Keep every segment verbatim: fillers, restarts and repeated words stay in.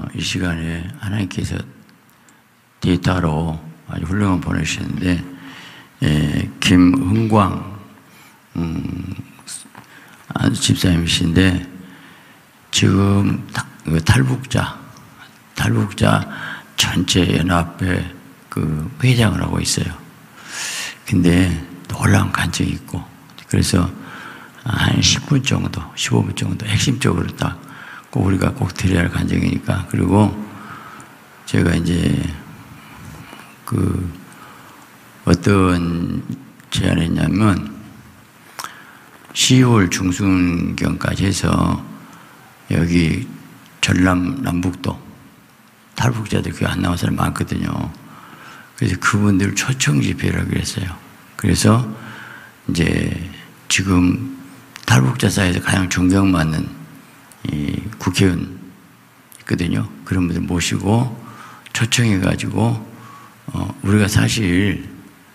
이 시간에 하나님께서 데이터로 아주 훌륭한 보내주셨는데, 예, 김흥광 음, 집사님이신데 지금 탈북자 탈북자 전체 연합회 그 회장을 하고 있어요. 근데 놀라운 간증이 있고, 그래서 한 십 분 정도, 십오 분 정도 핵심적으로 딱 꼭 우리가 꼭 드려야 할 간증이니까. 그리고 제가 이제 그 어떤 제안을 했냐면 시월 중순경까지 해서 여기 전남 남북도 탈북자들 교회 안 나온 사람 많거든요. 그래서 그분들 초청 집회를 하기로 했어요. 그래서 이제 지금 탈북자 사이에서 가장 존경받는 이 국회의원 있거든요. 그런 분들 모시고 초청해가지고 어 우리가 사실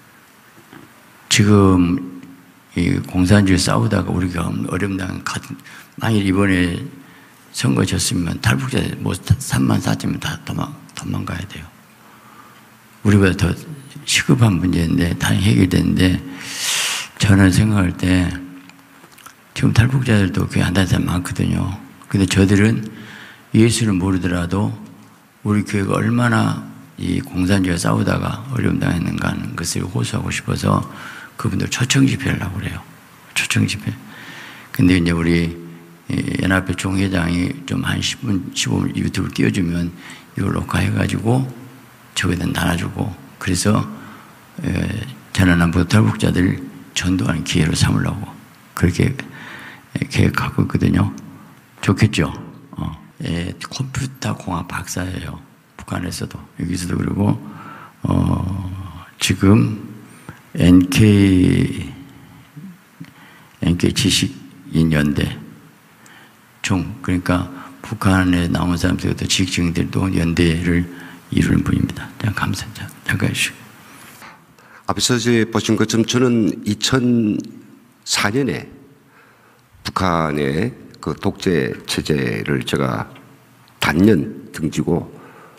지금 이 공산주의 싸우다가 우리가 어려움당 만일 이번에 선거 졌으면 탈북자 뭐 삼만 사천명 다 도망, 도망가야 돼요. 우리보다 더 시급한 문제인데 다 해결되는데, 저는 생각할 때 지금 탈북자들도 교회 안 다니는 사람 많거든요. 근데 저들은 예수를 모르더라도 우리 교회가 얼마나 이 공산주의와 싸우다가 어려움 당했는가 하는 것을 호소하고 싶어서 그분들 초청 집회를 하고 그래요. 초청 집회. 근데 이제 우리 연합회 총회장이 좀 한 십 분, 십오 분 유튜브 띄워주면 이걸 녹화해가지고 저기다 나눠주고, 그래서 전남북도 탈북자들 전도하는 기회로 삼으려고 그렇게 계획하고 있거든요. 좋겠죠? 어. 예, 컴퓨터 공학 박사예요. 북한에서도, 여기서도. 그리고 어, 지금 엔케이 엔케이 지식인 연대 총, 그러니까 북한에 나온 사람들도 지식인들도 연대를 이루는 분입니다. 감사합니다. 잠깐 해주시고. 앞에서 이제 보신 것처럼 저는 이천사 년에 북한의 그 독재 체제를 제가 단년 등지고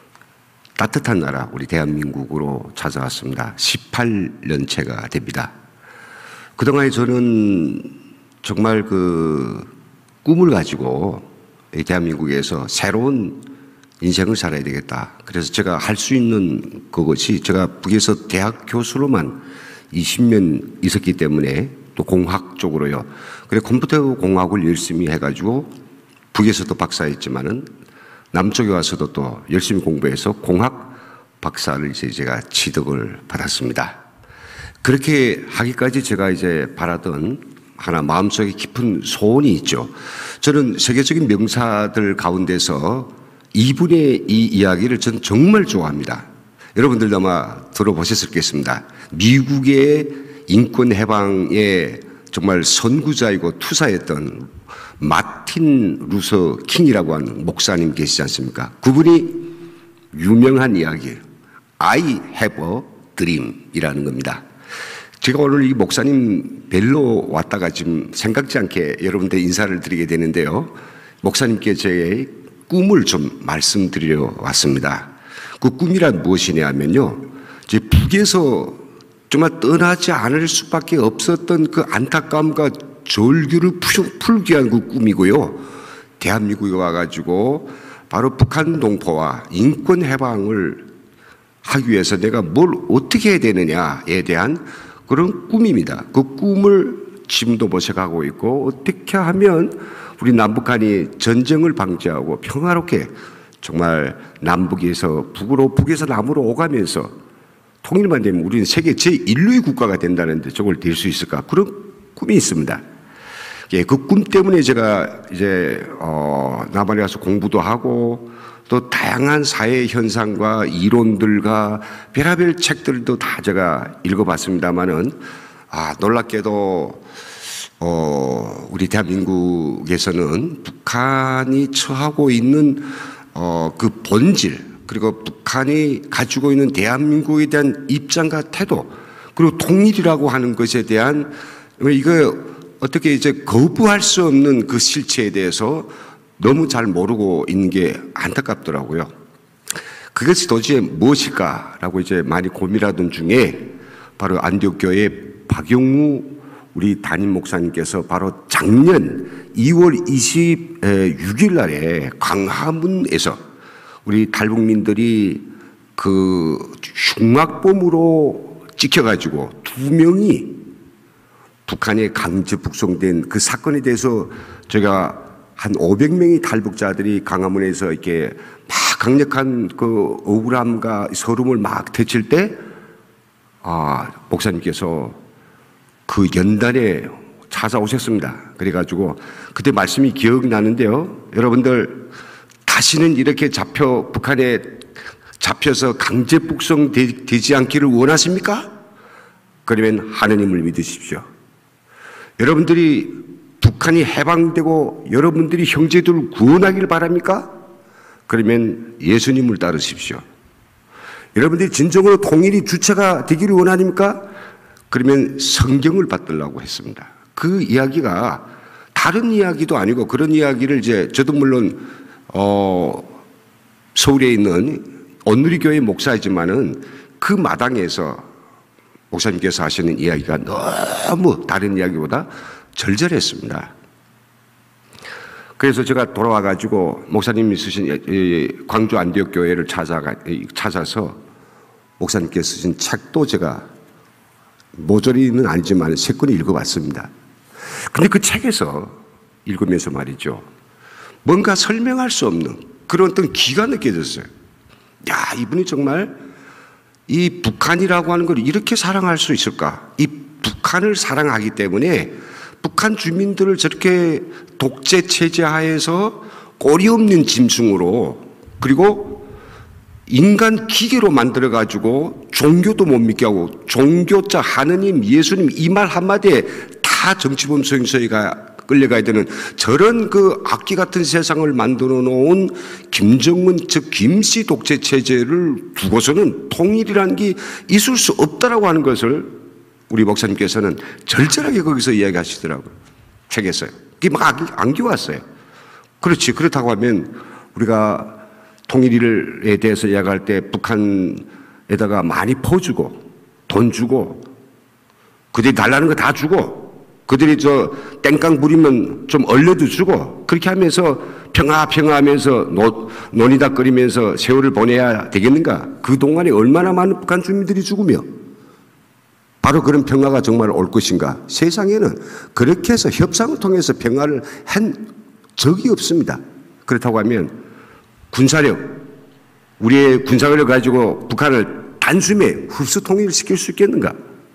따뜻한 나라 우리 대한민국으로 찾아왔습니다. 십팔 년째가 됩니다. 그동안에 저는 정말 그 꿈을 가지고 이 대한민국에서 새로운 인생을 살아야 되겠다. 그래서 제가 할 수 있는 그것이, 제가 북에서 대학 교수로만 이십 년 있었기 때문에 또 공학 쪽으로요. 그래 컴퓨터 공학을 열심히 해가지고 북에서도 박사했지만은 남쪽에 와서도 또 열심히 공부해서 공학 박사를 이제 제가 취득을 받았습니다. 그렇게 하기까지 제가 이제 바라던 하나 마음속에 깊은 소원이 있죠. 저는 세계적인 명사들 가운데서 이분의 이 이야기를 전 정말 좋아합니다. 여러분들도 아마 들어보셨을 거겠습니다. 미국의 인권 해방의 정말 선구자이고 투사였던 마틴 루서 킹이라고 하는 목사님 계시지 않습니까? 그분이 유명한 이야기, I have a dream 이라는 겁니다. 제가 오늘 이 목사님 뵈러 왔다가 지금 생각지 않게 여러분들 인사를 드리게 되는데요. 목사님께 제 꿈을 좀 말씀드리려 왔습니다. 그 꿈이란 무엇이냐면요, 제 북에서 정말 떠나지 않을 수밖에 없었던 그 안타까움과 절규를 풀기 위한 그 꿈이고요. 대한민국에 와가지고 바로 북한 동포와 인권 해방을 하기 위해서 내가 뭘 어떻게 해야 되느냐에 대한 그런 꿈입니다. 그 꿈을 지금도 모셔가고 있고, 어떻게 하면 우리 남북한이 전쟁을 방지하고 평화롭게 정말 남북에서 북으로, 북에서 남으로 오가면서 통일만 되면 우리는 세계 제일류의 국가가 된다는데 저걸 될 수 있을까? 그런 꿈이 있습니다. 예, 그 꿈 때문에 제가 이제 어, 남한에 가서 공부도 하고 또 다양한 사회 현상과 이론들과 별의별 책들도 다 제가 읽어봤습니다만은, 아, 놀랍게도 어, 우리 대한민국에서는 북한이 처하고 있는 어, 그 본질, 그리고 북한이 가지고 있는 대한민국에 대한 입장과 태도, 그리고 통일이라고 하는 것에 대한, 이거 어떻게 이제 거부할 수 없는 그 실체에 대해서 너무 잘 모르고 있는 게 안타깝더라고요. 그것이 도대체 무엇일까라고 이제 많이 고민하던 중에 바로 안디옥 교회 박용우 우리 담임 목사님께서 바로 작년 이월 이십육 일 날에 광화문에서 우리 탈북민들이 그 흉악범으로 찍혀가지고 두 명이 북한에 강제 북송된 그 사건에 대해서 제가 한 오백 명의 탈북자들이 광화문에서 이렇게 막 강력한 그 억울함과 서름을 막 되칠 때, 아, 목사님께서 그 연단에 찾아오셨습니다. 그래가지고 그때 말씀이 기억나는데요. 여러분들 다시는 이렇게 잡혀, 북한에 잡혀서 강제 북송되지 않기를 원하십니까? 그러면 하느님을 믿으십시오. 여러분들이 북한이 해방되고 여러분들이 형제들을 구원하기를 바랍니까? 그러면 예수님을 따르십시오. 여러분들이 진정으로 통일이 주체가 되기를 원하십니까? 그러면 성경을 받들라고 했습니다. 그 이야기가 다른 이야기도 아니고 그런 이야기를 이제 저도 물론 어 서울에 있는 온누리교회 목사이지만은 그 마당에서 목사님께서 하시는 이야기가 너무 다른 이야기보다 절절했습니다. 그래서 제가 돌아와가지고 목사님이 쓰신 광주 안디옥 교회를 찾아가, 찾아서 목사님께서 쓰신 책도 제가 모조리는 아니지만 세 권을 읽어봤습니다. 근데 그 책에서 읽으면서 말이죠. 뭔가 설명할 수 없는 그런 어떤 기가 느껴졌어요. 야, 이분이 정말 이 북한이라고 하는 걸 이렇게 사랑할 수 있을까? 이 북한을 사랑하기 때문에 북한 주민들을 저렇게 독재 체제 하에서 꼬리 없는 짐승으로 그리고 인간 기계로 만들어가지고 종교도 못 믿게 하고 종교자 하느님 예수님 이 말 한마디에 다 정치범 소행서에가 끌려가야 되는 저런 그 악기 같은 세상을 만들어 놓은 김정은 즉 김씨 독재 체제를 두고서는 통일이라는 게 있을 수 없다라고 하는 것을 우리 목사님께서는 절절하게 거기서 이야기하시더라고요. 책에서요. 그게 막 안겨왔어요. 그렇지. 그렇다고 하면 우리가 통일에 대해서 이야기할 때 북한에다가 많이 퍼주고 돈 주고 그들이 달라는 거 다 주고 그들이 저 땡깡 부리면 좀 얼려도 주고 그렇게 하면서 평화 평화 하면서 노, 논의다거리면서 세월을 보내야 되겠는가? 그동안에 얼마나 많은 북한 주민들이 죽으며 바로 그런 평화가 정말 올 것인가? 세상에는 그렇게 해서 협상을 통해서 평화를 한 적이 없습니다. 그렇다고 하면 군사력, 우리의 군사력을 가지고 북한을 단숨에 흡수 통일시킬 수 있겠는가?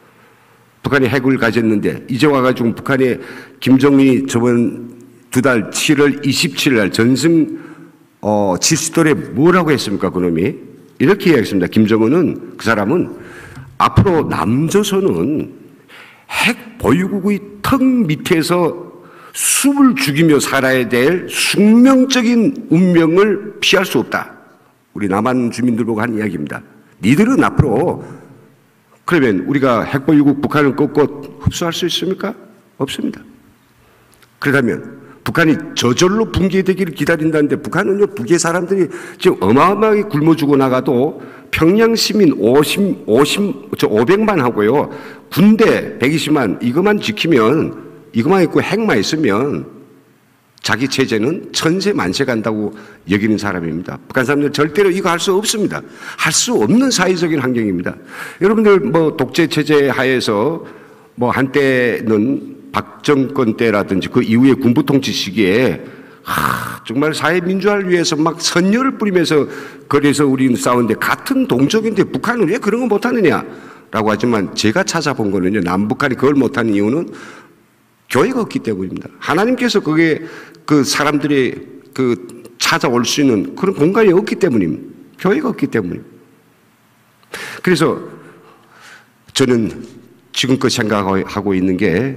북한이 핵을 가졌는데 이제 와가지고 북한의 김정은이 저번 두 달 칠월 이십칠일 날 전승 어, 지시돌에 뭐라고 했습니까? 그놈이 이렇게 이야기했습니다. 김정은은 그 사람은 앞으로 남조선은 핵 보유국의 턱 밑에서 숲을 죽이며 살아야 될 숙명적인 운명을 피할 수 없다. 우리 남한 주민들 보고 한 이야기입니다. 니들은 앞으로 그러면 우리가 핵보유국 북한을 꺾고 흡수할 수 있습니까? 없습니다. 그렇다면 북한이 저절로 붕괴되기를 기다린다는데 북한은요, 북의 사람들이 지금 어마어마하게 굶어 죽어 나가도 평양 시민 오십, 오십, 저 오백만 하고요, 군대 백이십만 이것만 지키면, 이것만 있고 핵만 있으면 자기 체제는 천세 만세 간다고 여기는 사람입니다. 북한 사람들은 절대로 이거 할 수 없습니다. 할 수 없는 사회적인 환경입니다. 여러분들 뭐 독재 체제 하에서 뭐 한때는 박정권 때라든지 그 이후에 군부 통치 시기에 하, 정말 사회민주화를 위해서 막 선열을 뿌리면서 거리에서 우리는 싸우는데 같은 동족인데 북한은 왜 그런 거 못하느냐라고 하지만 제가 찾아본 거는요, 남북한이 그걸 못하는 이유는 교회가 없기 때문입니다. 하나님께서 그게 그 사람들이 그 찾아올 수 있는 그런 공간이 없기 때문입니다. 교회가 없기 때문입니다. 그래서 저는 지금껏 생각하고 있는 게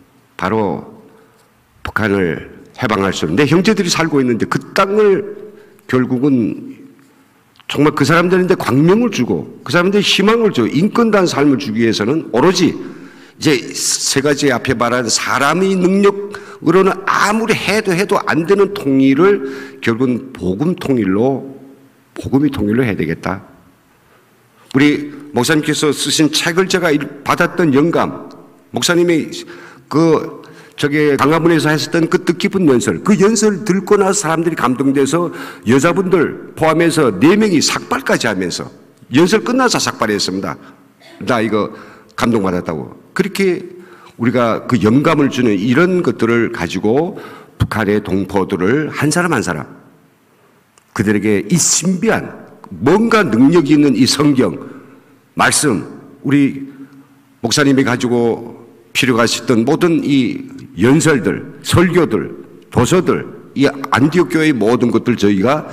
바로 북한을 해방할 수 없는 내 형제들이 살고 있는데 그 땅을 결국은 정말 그 사람들한테 광명을 주고 그 사람들한테 희망을 주고 인권다운 삶을 주기 위해서는 오로지 이제 세 가지 앞에 말한 사람의 능력 으로는 아무리 해도 해도 안 되는 통일을 결국은 복음 통일로, 복음이 통일로 해야 되겠다. 우리 목사님께서 쓰신 책을 제가 받았던 영감, 목사님이 그 저기 강화문에서 했었던 그 뜻깊은 연설, 그 연설 듣고 나서 사람들이 감동돼서 여자분들 포함해서 네 명이 삭발까지 하면서 연설 끝나서 삭발했습니다. 나 이거 감동받았다고. 그렇게 우리가 그 영감을 주는 이런 것들을 가지고 북한의 동포들을 한 사람 한 사람, 그들에게 이 신비한 뭔가 능력이 있는 이 성경 말씀, 우리 목사님이 가지고 필요가 있었던 모든 이 연설들, 설교들, 도서들, 이 안디옥 교회의 모든 것들 저희가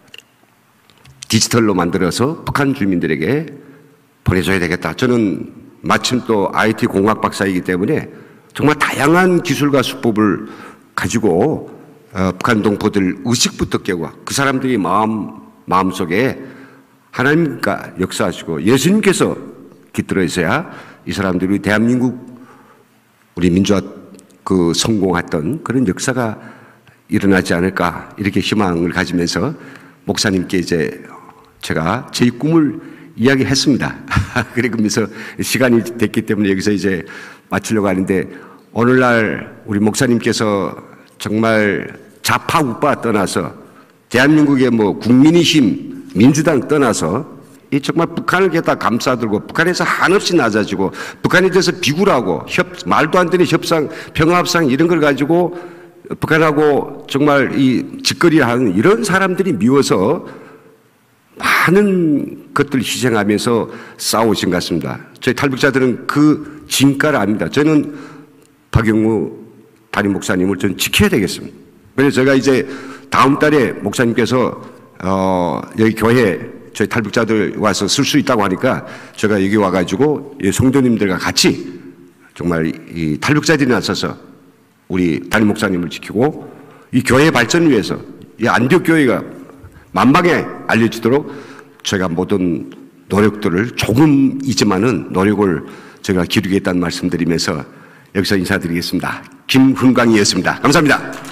디지털로 만들어서 북한 주민들에게 보내줘야 되겠다. 저는 마침 또 아이티 공학 박사이기 때문에 정말 다양한 기술과 수법을 가지고 어, 북한 동포들 의식부터 깨고 그 사람들이 마음, 마음속에 하나님과 역사하시고 예수님께서 깃들어 있어야 이 사람들이 대한민국 우리 민주화 그 성공했던 그런 역사가 일어나지 않을까 이렇게 희망을 가지면서 목사님께 이제 제가 제 꿈을 이야기했습니다. 그러면서 시간이 됐기 때문에 여기서 이제 마치려고 하는데 오늘날 우리 목사님께서 정말 좌파 우파 떠나서 대한민국의 뭐 국민의힘 민주당 떠나서 이 정말 북한을 갖다 감싸들고 북한에서 한없이 낮아지고 북한에 대해서 비굴하고 협, 말도 안 되는 협상, 평화합상 이런 걸 가지고 북한하고 정말 이 짓거리를 하는 이런 사람들이 미워서 많은 것들을 희생하면서 싸우신 것 같습니다. 저희 탈북자들은 그 진가를 압니다. 저는 박영무 담임 목사님을 저는 지켜야 되겠습니다. 그래서 제가 이제 다음 달에 목사님께서 어, 여기 교회 저희 탈북자들 와서 쓸 수 있다고 하니까 제가 여기 와가지고 성도님들과 같이 정말 이 탈북자들이 나서서 우리 담임 목사님을 지키고 이 교회 발전을 위해서 이 안디옥 교회가 만방에 알려지도록 제가 모든 노력들을 조금이지만은 노력을 제가 기르겠다는 말씀드리면서 여기서 인사드리겠습니다. 김흥광이었습니다. 감사합니다.